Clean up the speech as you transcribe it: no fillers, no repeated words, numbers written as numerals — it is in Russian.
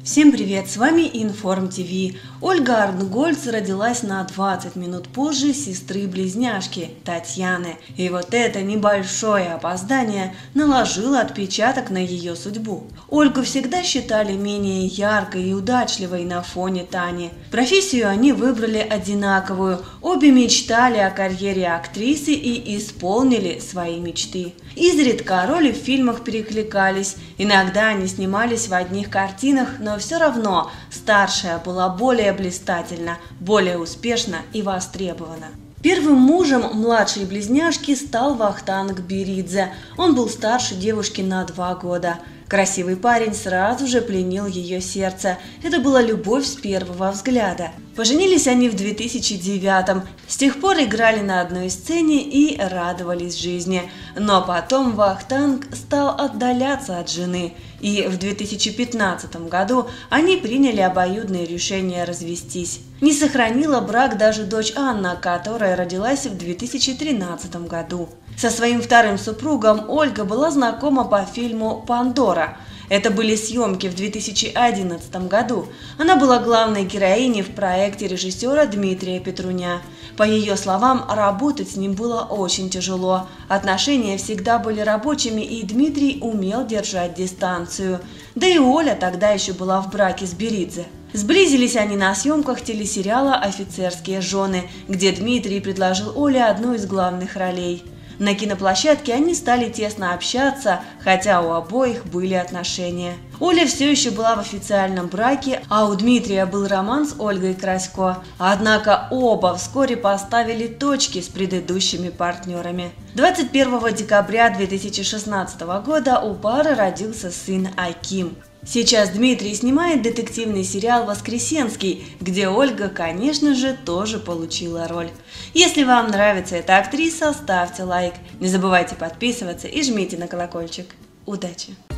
Всем привет, с вами Информ ТВ. Ольга Арнгольц родилась на 20 минут позже сестры-близняшки Татьяны. И вот это небольшое опоздание наложило отпечаток на ее судьбу. Ольгу всегда считали менее яркой и удачливой на фоне Тани. Профессию они выбрали одинаковую. Обе мечтали о карьере актрисы и исполнили свои мечты. Изредка роли в фильмах перекликались. Иногда они снимались в одних картинах, но все равно старшая была более блистательна, более успешна и востребована. Первым мужем младшей близняшки стал Вахтанг Беридзе. Он был старше девушки на 2 года. Красивый парень сразу же пленил ее сердце. Это была любовь с первого взгляда. Поженились они в 2009-м. С тех пор играли на одной сцене и радовались жизни. Но потом Вахтанг стал отдаляться от жены. И в 2015 году они приняли обоюдное решение развестись. Не сохранила брак даже дочь Анна, которая родилась в 2013 году. Со своим вторым супругом Ольга была знакома по фильму «Пандора». Это были съемки в 2011 году. Она была главной героиней в проекте режиссера Дмитрия Петруня. По ее словам, работать с ним было очень тяжело. Отношения всегда были рабочими, и Дмитрий умел держать дистанцию. Да и Оля тогда еще была в браке с Беридзе. Сблизились они на съемках телесериала «Офицерские жены», где Дмитрий предложил Оле одну из главных ролей. На киноплощадке они стали тесно общаться, хотя у обоих были отношения. Оля все еще была в официальном браке, а у Дмитрия был роман с Ольгой Красько. Однако оба вскоре поставили точки с предыдущими партнерами. 21 декабря 2016 года у пары родился сын Аким. Сейчас Дмитрий снимает детективный сериал «Воскресенский», где Ольга, конечно же, тоже получила роль. Если вам нравится эта актриса, ставьте лайк. Не забывайте подписываться и жмите на колокольчик. Удачи!